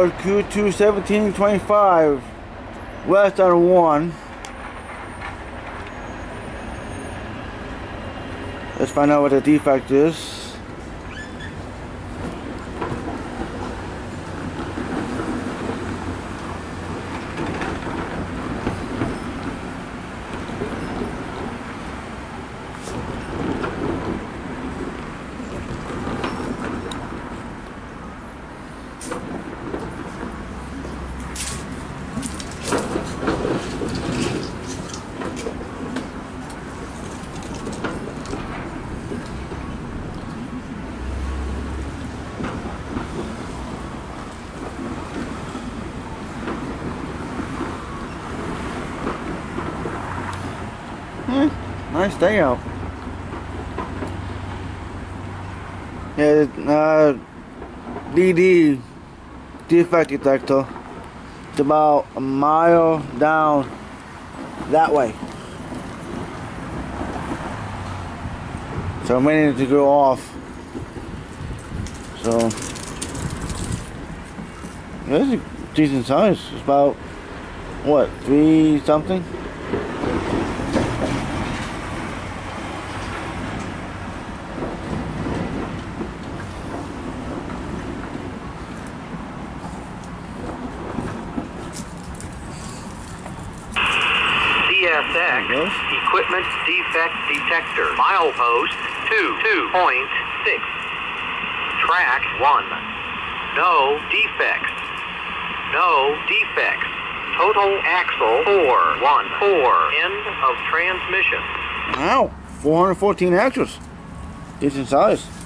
Ford Q2 1725 west out of 1. Let's find out what the defect is. Nice day out. Yeah, DD defect detector. It's about a mile down that way. So I'm waiting to go off. So yeah, it's a decent size. It's about what, 3 something? CSX Equipment Defect Detector, milepost 2.6, track 1, no defects, total axle 414, end of transmission. Wow, 414 axles, decent size.